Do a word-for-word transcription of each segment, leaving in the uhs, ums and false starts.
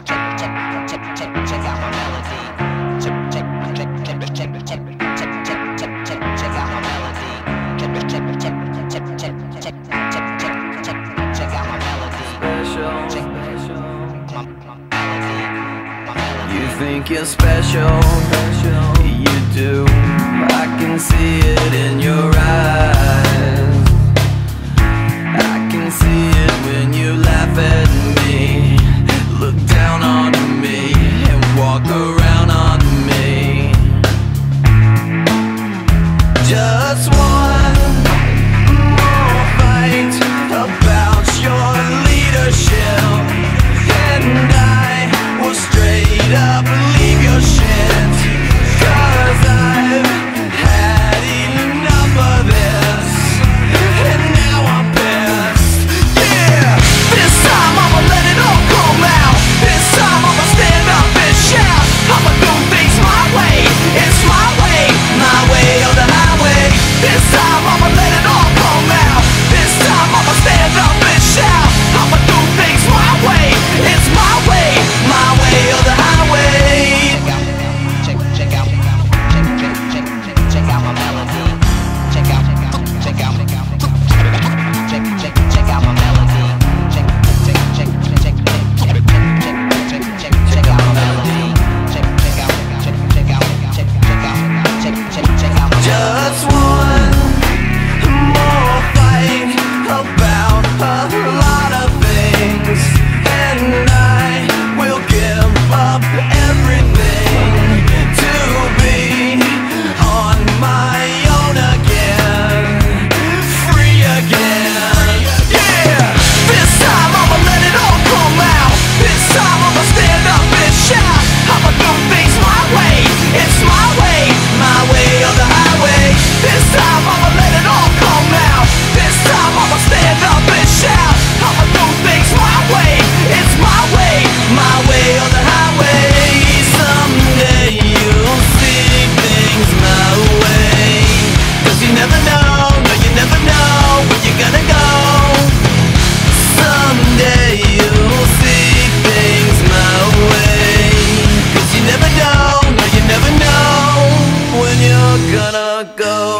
You think you're special, you do. I can see it in your eyes. I can see it when you laugh at me, look down on me, and walk around on me. Just one more fight about your leadership, and I will straight up leave your shit. Cause I've had enough of this, and now I'm pissed. Yeah, this time I'ma let it all come out. This time I'ma stand up and shout. I'ma do things my way, it's my way, my way or the highway. This time I'ma let it all come out. This time I'ma stand up and shout. I'ma do things my way, it's my way, my way or the highway. Check, check out, check, check, check, check, check out my melody. Check out, check out, check out, check, check, check out my melody. Check, check, check, check, check, check, check, check, check, check out my melody. Check, check out, check, check out, check, check out, check, check, check out my melody. Just one more fight about a lot of things, and I will give up everything to be on my own again, free again. Yeah, this time I'ma let it all come out. This time I'ma stand up and shout. I'ma do things my way, it's my way, my way or the highway. This time I'ma let it all come out. This time I'ma stand up and shout. I'ma do things my way, it's my way, my way or the highway. Someday you'll see things my way. Cause you never know, no you never know where you're gonna go. Someday you'll see things my way. Cause you never know, no you never know when you're gonna go.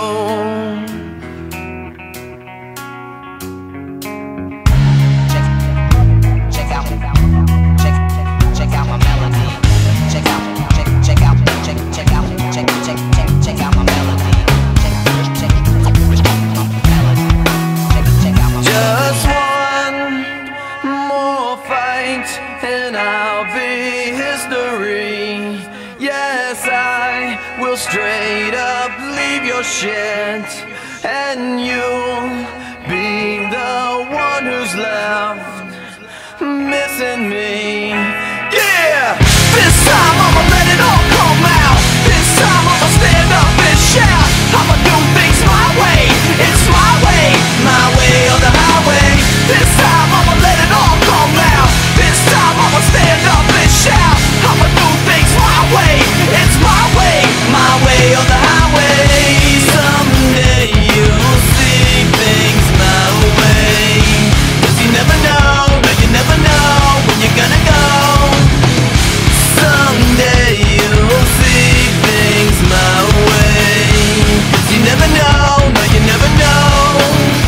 Check out, check, check out my melody. Check out, check, check out, check, check out, check, check, check, check out my melody. Check, check, check out my melody. Check, check out my melody. Just one more fight, and I'll be history. Yes, I will straight up leave your shit, and you'll be the one who's left missing me. Yeah, this time I'ma let it all come out. This time I'ma stand up and shout. I'ma do things my way, it's my way, my way or the highway. This time I'ma let it all come out. This time I'ma stand up and shout. I'ma do things my way, it's my way, my way or the highway. Someday you'll see things my way. Cause you never know, no you never know when you're gonna go. Someday you'll see things my way. Cause you never know, no you never know.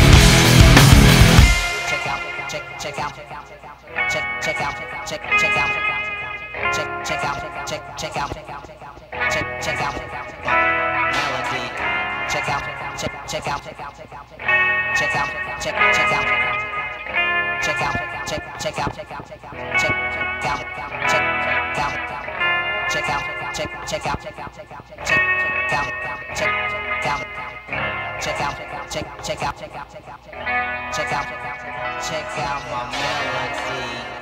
Check out, check, check out, check, check out, check, check out, check, check out, check, check out, check, check out melody. Check out, check, check out, check out, check out, check, check out, check, check out, check, check out, check, check out, check, check out, check out, check, check out, check out, check out, check out, check, check out, check, check out, check out, check out, check out, check out, check out my melody.